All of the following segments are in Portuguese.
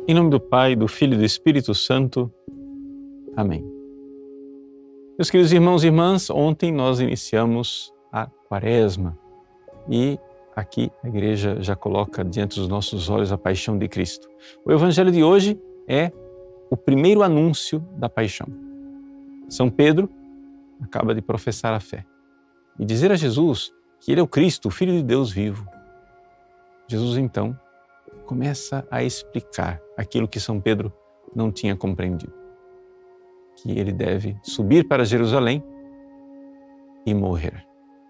Em nome do Pai, do Filho e do Espírito Santo. Amém. Meus queridos irmãos e irmãs, ontem nós iniciamos a Quaresma e aqui a igreja já coloca diante dos nossos olhos a paixão de Cristo. O evangelho de hoje é o primeiro anúncio da paixão. São Pedro acaba de professar a fé e dizer a Jesus que ele é o Cristo, o Filho de Deus vivo. Jesus então começa a explicar aquilo que São Pedro não tinha compreendido, que ele deve subir para Jerusalém e morrer.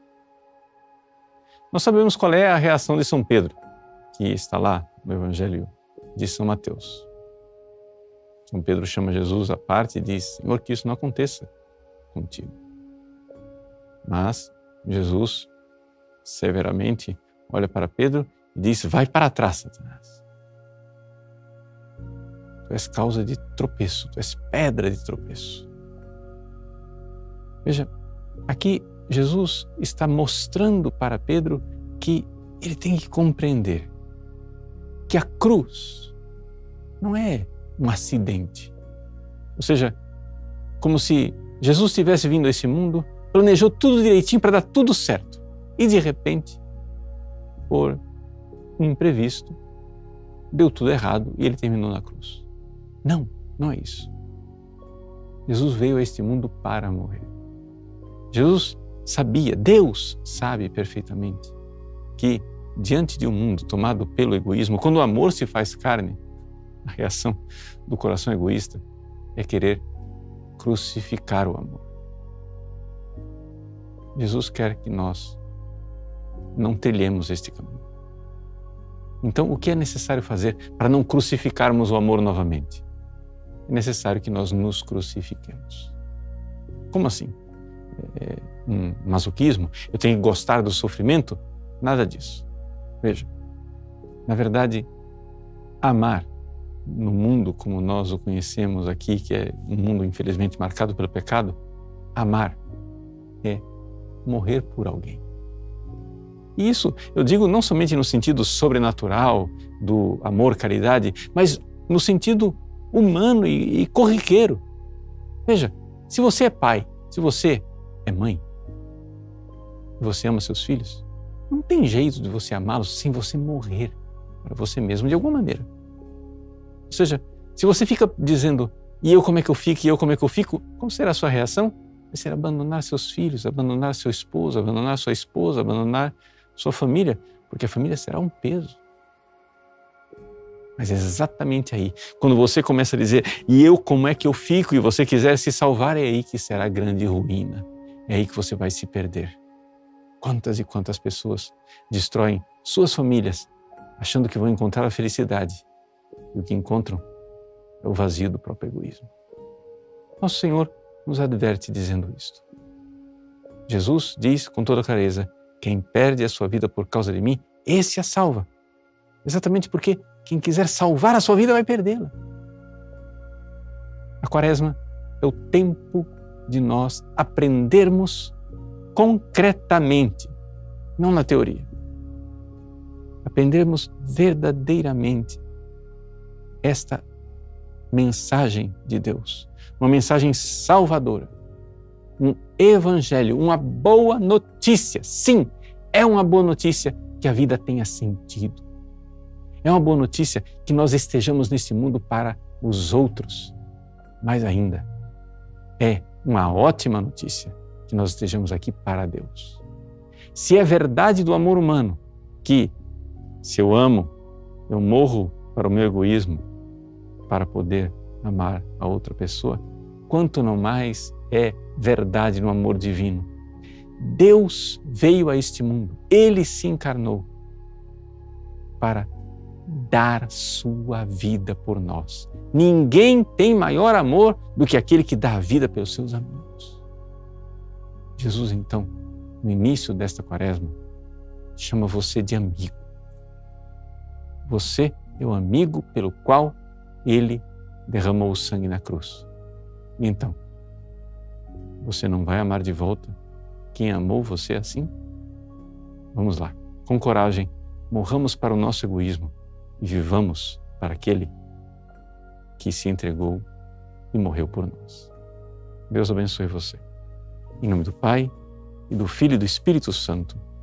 Nós sabemos qual é a reação de São Pedro, que está lá no Evangelho de São Mateus. São Pedro chama Jesus à parte e diz: Senhor, que isso não aconteça contigo. Mas Jesus severamente olha para Pedro e diz: vai para trás, Satanás. Tu és causa de tropeço, tu és pedra de tropeço. Veja, aqui Jesus está mostrando para Pedro que ele tem que compreender que a cruz não é um acidente. Ou seja, como se Jesus tivesse vindo a esse mundo, planejou tudo direitinho para dar tudo certo. E de repente, por um imprevisto, deu tudo errado e ele terminou na cruz. Não, não é isso. Jesus veio a este mundo para morrer. Jesus sabia, Deus sabe perfeitamente que diante de um mundo tomado pelo egoísmo, quando o amor se faz carne, a reação do coração egoísta é querer crucificar o amor. Jesus quer que nós não trilhemos este caminho. Então, o que é necessário fazer para não crucificarmos o amor novamente? É necessário que nós nos crucifiquemos. Como assim? Um masoquismo? Eu tenho que gostar do sofrimento? Nada disso. Veja, na verdade, amar no mundo como nós o conhecemos aqui, que é um mundo infelizmente marcado pelo pecado, amar é morrer por alguém. E isso eu digo não somente no sentido sobrenatural do amor, caridade, mas no sentido humano e corriqueiro. Veja, se você é pai, se você é mãe, você ama seus filhos, não tem jeito de você amá-los sem você morrer para você mesmo de alguma maneira. Ou seja, se você fica dizendo, e eu como é que eu fico, e eu como é que eu fico, qual será a sua reação? Vai ser abandonar seus filhos, abandonar seu esposo, abandonar sua esposa, abandonar sua família, porque a família será um peso. Mas é exatamente aí, quando você começa a dizer, e eu como é que eu fico, e você quiser se salvar, é aí que será a grande ruína. É aí que você vai se perder. Quantas e quantas pessoas destroem suas famílias, achando que vão encontrar a felicidade, e o que encontram é o vazio do próprio egoísmo. Nosso Senhor nos adverte dizendo isto. Jesus diz com toda clareza, quem perde a sua vida por causa de mim, esse a salva. Exatamente porque quem quiser salvar a sua vida vai perdê-la. A Quaresma é o tempo de nós aprendermos concretamente, não na teoria. Aprendermos verdadeiramente esta mensagem de Deus, uma mensagem salvadora, um evangelho, uma boa notícia. Sim, é uma boa notícia que a vida tenha sentido. É uma boa notícia que nós estejamos nesse mundo para os outros. Mais ainda, é uma ótima notícia que nós estejamos aqui para Deus. Se é verdade do amor humano que, se eu amo, eu morro para o meu egoísmo, para poder amar a outra pessoa, quanto não mais é verdade no amor divino. Deus veio a este mundo, Ele se encarnou para dar sua vida por nós. Ninguém tem maior amor do que aquele que dá a vida pelos seus amigos. Jesus, então, no início desta Quaresma, chama você de amigo. Você é o amigo pelo qual Ele derramou o sangue na cruz. E então, você não vai amar de volta quem amou você assim? Vamos lá, com coragem, morramos para o nosso egoísmo e vivamos para aquele que se entregou e morreu por nós. Deus abençoe você. Em nome do Pai, e do Filho e do Espírito Santo.